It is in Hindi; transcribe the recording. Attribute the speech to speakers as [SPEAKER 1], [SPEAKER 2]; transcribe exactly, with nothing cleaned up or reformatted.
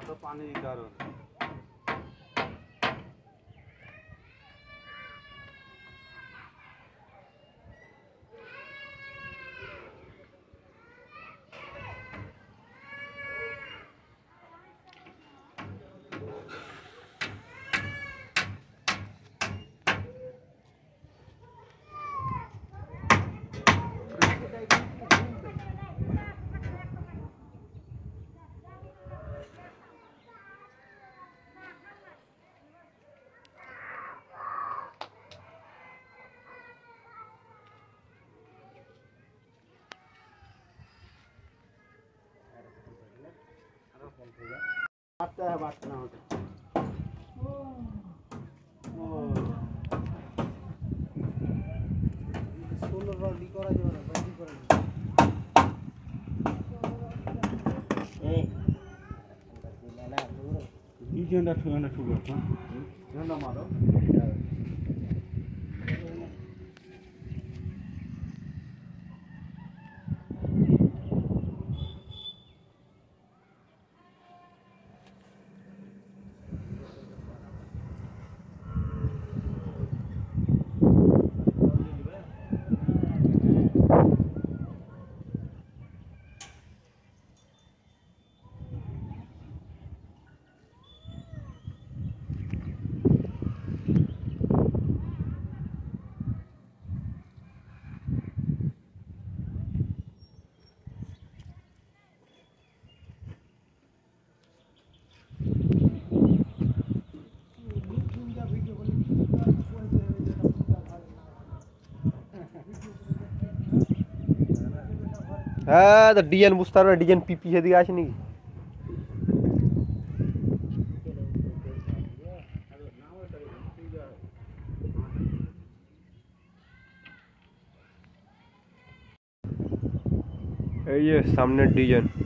[SPEAKER 1] तो पानी करो आता है बात ना होता सोलर रॉडी करा जो ना बंदी करा ए ना ये जंदा ठुना ठुगा हां जंदा मारो हाँ तो डिजाइन बुस्तार में डिजाइन पीपी है दिखाश नहीं ये सामने डिजाइन